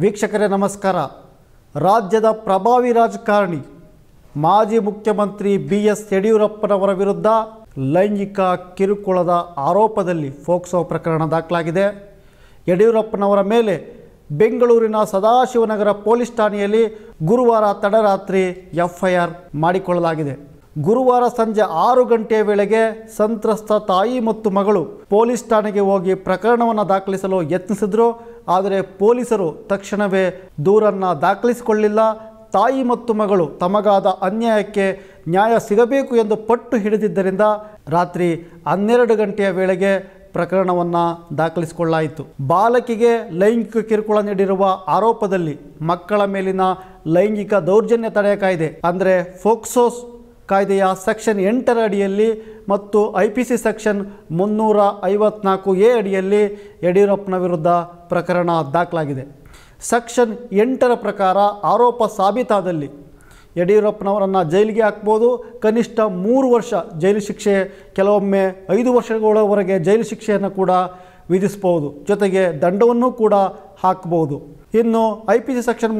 ವೀಕ್ಷಕರೇ ನಮಸ್ಕಾರ. ರಾಜ್ಯದ ಪ್ರಭಾವಿ ರಾಜಕಾರಣಿ ಮಾಜಿ ಮುಖ್ಯಮಂತ್ರಿ BS ಯಡಿಯೂರಪ್ಪನವರ ವಿರುದ್ಧ ಲೈಂಗಿಕ ಕಿರುಕುಳದ ಆರೋಪದಲ್ಲಿ ಫೋಕ್ಸೋ ಪ್ರಕರಣ ದಾಖಲಾಗಿದೆ. ಯಡಿಯೂರಪ್ಪನವರ ಮೇಲೆ ಬೆಂಗಳೂರಿನ ಸದಾಶಿವನಗರ ಪೊಲೀಸ್ ಠಾಣೆಯಲ್ಲಿ ಗುರುವಾರ ತಡರಾತ್ರಿ FIR ಮಾಡಿಕೊಳ್ಳಲಾಗಿದೆ. ಗುರುವಾರ ಸಂಜೆ 6 ಗಂಟೆಯ ವೇಳೆಗೆ ಸಂತ್ರಸ್ತ ತಾಯಿ ಮತ್ತು ಮಗಳು ಪೊಲೀಸ್ ಠಾಣೆಗೆ ಹೋಗಿ ಪ್ರಕರಣವನ್ನು ದಾಖಲಿಸಲು ಯತ್ನಿಸಿದ್ರು. ಆದರೆ ಪೊಲೀಸರು ತಕ್ಷಣವೇ ದೂರನ್ನು ದಾಖಲಿಸಿಕೊಳ್ಳಿಲ್ಲ. ತಾಯಿ ಮತ್ತು ಮಗಳು ತಮಗಾದ ಅನ್ಯಾಯಕ್ಕೆ ನ್ಯಾಯ ಸಿಗಬೇಕು ಎಂದು ಪಟ್ಟು ಹಿಡಿದಿದ್ದರಿಂದ ರಾತ್ರಿ 12 ಗಂಟೆಯ ವೇಳೆಗೆ ಪ್ರಕರಣವನ್ನು ದಾಖಲಿಸಿಕೊಳ್ಳಲಾಯಿತು. ಬಾಲಕಿಗೆ ಲೈಂಗಿಕ ಕಿರುಕುಳ ನೀಡಿರುವ ಆರೋಪದಲ್ಲಿ ಮಕ್ಕಳ ಮೇಲಿನ ಲೈಂಗಿಕ ದೌರ್ಜನ್ಯ ತಡೆ ಕಾಯ್ದೆ ಅಂದರೆ ಫೋಕ್ಸೋ ಕಾಯ್ದೆಯ ಸೆಕ್ಷನ್ 8 ಅಡಿಯಲ್ಲಿ ಮತ್ತು IPC ಸೆಕ್ಷನ್ 354A ಅಡಿಯಲ್ಲಿ ಯಡಿಯೂರಪ್ಪನ ವಿರುದ್ಧ ಪ್ರಕರಣ ದಾಖಲಾಗಿದೆ. ಸೆಕ್ಷನ್ 8 ಪ್ರಕಾರ ಆರೋಪ ಸಾಬೀತಾದಲ್ಲಿ ಯಡಿಯೂರಪ್ಪನವರನ್ನು ಜೈಲಿಗೆ ಹಾಕ್ಬೋದು. ಕನಿಷ್ಠ 3 ವರ್ಷ ಜೈಲು ಶಿಕ್ಷೆ, ಕೆಲವೊಮ್ಮೆ 5 ವರ್ಷಗಳವರೆಗೆ ಜೈಲು ಶಿಕ್ಷೆಯನ್ನು ಕೂಡ ವಿಧಿಸಬಹುದು. ಜೊತೆಗೆ ದಂಡವನ್ನು ಕೂಡ ಹಾಕಬಹುದು. ಇನ್ನು IPC ಸೆಕ್ಷನ್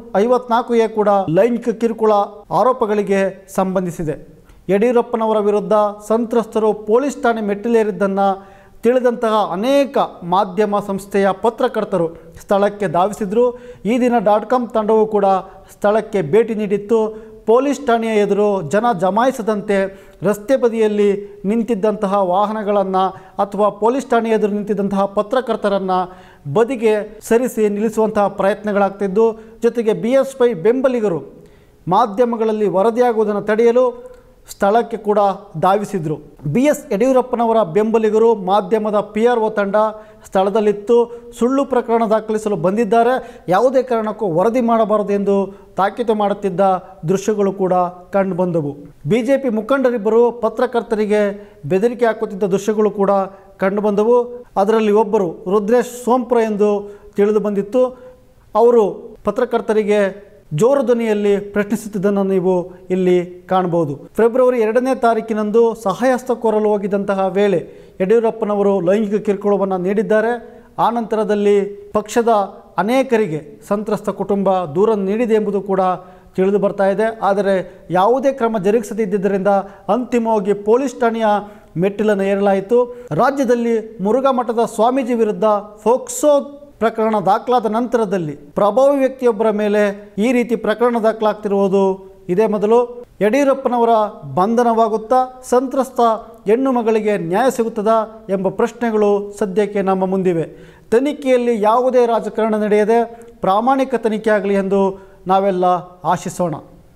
354A ಕೂಡ ಲೈಂಗಿಕ ಕಿರುಕುಳ ಆರೋಪಗಳಿಗೆ ಸಂಬಂಧಿಸಿದೆ. ಯಡಿಯೂರಪ್ಪನವರ ವಿರುದ್ಧ ಸಂತ್ರಸ್ತರು ಪೊಲೀಸ್ ಠಾಣೆ ಮೆಟ್ಟಿಲೇರಿದ್ದನ್ನು ತಿಳಿದಂತಹ ಅನೇಕ ಮಾಧ್ಯಮ ಸಂಸ್ಥೆಯ ಪತ್ರಕರ್ತರು ಸ್ಥಳಕ್ಕೆ ಧಾವಿಸಿದರು. ಈ ದಿನ .com ತಂಡವು ಕೂಡ ಸ್ಥಳಕ್ಕೆ ಭೇಟಿ ನೀಡಿತ್ತು. ಪೊಲೀಸ್ ಠಾಣೆಯ ಎದುರು ಜನ ಜಮಾಯಿಸದಂತೆ ರಸ್ತೆ ಬದಿಯಲ್ಲಿ ನಿಂತಿದ್ದಂತಹ ವಾಹನಗಳನ್ನು ಅಥವಾ ಪೊಲೀಸ್ ಠಾಣೆಯ ಎದುರು ನಿಂತಿದ್ದಂತಹ ಪತ್ರಕರ್ತರನ್ನು ಬದಿಗೆ ಸರಿಸಿ ನಿಲ್ಲಿಸುವಂತಹ ಪ್ರಯತ್ನಗಳಾಗ್ತಿದ್ದು, ಜೊತೆಗೆ BSP ಬೆಂಬಲಿಗರು ಮಾಧ್ಯಮಗಳಲ್ಲಿ ವರದಿಯಾಗುವುದನ್ನು ತಡೆಯಲು ಸ್ಥಳಕ್ಕೆ ಕೂಡ ಧಾವಿಸಿದರು. BS ಯಡಿಯೂರಪ್ಪನವರ ಬೆಂಬಲಿಗರು ಮಾಧ್ಯಮದ PRO ತಂಡ ಸ್ಥಳದಲ್ಲಿತ್ತು. ಸುಳ್ಳು ಪ್ರಕರಣ ದಾಖಲಿಸಲು ಬಂದಿದ್ದಾರೆ, ಯಾವುದೇ ಕಾರಣಕ್ಕೂ ವರದಿ ಮಾಡಬಾರದು ಎಂದು ತಾಕೀತು ಮಾಡುತ್ತಿದ್ದ ದೃಶ್ಯಗಳು ಕೂಡ ಕಂಡುಬಂದವು. BJP ಮುಖಂಡರಿಬ್ಬರು ಪತ್ರಕರ್ತರಿಗೆ ಬೆದರಿಕೆ ಹಾಕುತ್ತಿದ್ದ ದೃಶ್ಯಗಳು ಕೂಡ ಕಂಡುಬಂದವು. ಅದರಲ್ಲಿ ಒಬ್ಬರು ರುದ್ರೇಶ್ ಸೋಂಪುರ ಎಂದು ತಿಳಿದು ಬಂದಿತ್ತು. ಅವರು ಪತ್ರಕರ್ತರಿಗೆ ಜೋರು ಧ್ವನಿಯಲ್ಲಿ ಪ್ರಶ್ನಿಸುತ್ತಿದ್ದನ್ನು ನೀವು ಇಲ್ಲಿ ಕಾಣಬಹುದು. ಫೆಬ್ರವರಿ 2ನೇ ತಾರೀಕಿನಂದು ಸಹಾಯಹಸ್ತ ಕೋರಲು ಹೋಗಿದ್ದಂತಹ ವೇಳೆ ಯಡಿಯೂರಪ್ಪನವರು ಲೈಂಗಿಕ ಕಿರುಕುಳವನ್ನು ನೀಡಿದ್ದಾರೆ. ಆ ನಂತರದಲ್ಲಿ ಪಕ್ಷದ ಅನೇಕರಿಗೆ ಸಂತ್ರಸ್ತ ಕುಟುಂಬ ದೂರ ನೀಡಿದೆ ಎಂಬುದು ಕೂಡ ತಿಳಿದು ಬರ್ತಾ ಇದೆ. ಆದರೆ ಯಾವುದೇ ಕ್ರಮ ಜರುಗಿಸದಿದ್ದರಿಂದ ಅಂತಿಮವಾಗಿ ಪೊಲೀಸ್ ಠಾಣೆಯ ಮೆಟ್ಟಿಲನ್ನು ಏರಲಾಯಿತು. ರಾಜ್ಯದಲ್ಲಿ ಮುರುಘಾ ಮಠದ ಸ್ವಾಮೀಜಿ ವಿರುದ್ಧ ಫೋಕ್ಸೋ ಪ್ರಕರಣ ದಾಖಲಾದ ನಂತರದಲ್ಲಿ ಪ್ರಭಾವಿ ವ್ಯಕ್ತಿಯೊಬ್ಬರ ಮೇಲೆ ಈ ರೀತಿ ಪ್ರಕರಣ ದಾಖಲಾಗ್ತಿರುವುದು ಇದೇ ಮೊದಲು. ಯಡಿಯೂರಪ್ಪನವರ ಬಂಧನವಾಗುತ್ತಾ, ಸಂತ್ರಸ್ತ ಹೆಣ್ಣು ಮಗಳಿಗೆ ನ್ಯಾಯ ಸಿಗುತ್ತದಾ ಎಂಬ ಪ್ರಶ್ನೆಗಳು ಸದ್ಯಕ್ಕೆ ನಮ್ಮ ಮುಂದಿವೆ. ತನಿಖೆಯಲ್ಲಿ ಯಾವುದೇ ರಾಜಕಾರಣ ನಡೆಯದೆ ಪ್ರಾಮಾಣಿಕ ತನಿಖೆ ಆಗಲಿ ಎಂದು ನಾವೆಲ್ಲ ಆಶಿಸೋಣ.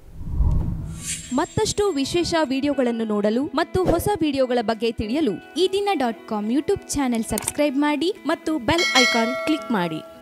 ಮತ್ತಷ್ಟು ವಿಶೇಷ ವಿಡಿಯೋಗಳನ್ನು ನೋಡಲು ಮತ್ತು ಹೊಸ ವಿಡಿಯೋಗಳ ಬಗ್ಗೆ ತಿಳಿಯಲು ಈ ದಿನ .com ಯೂಟ್ಯೂಬ್ ಚಾನೆಲ್ ಸಬ್ಸ್ಕ್ರೈಬ್ ಮಾಡಿ ಮತ್ತು ಬೆಲ್ ಐಕಾನ್ ಕ್ಲಿಕ್ ಮಾಡಿ.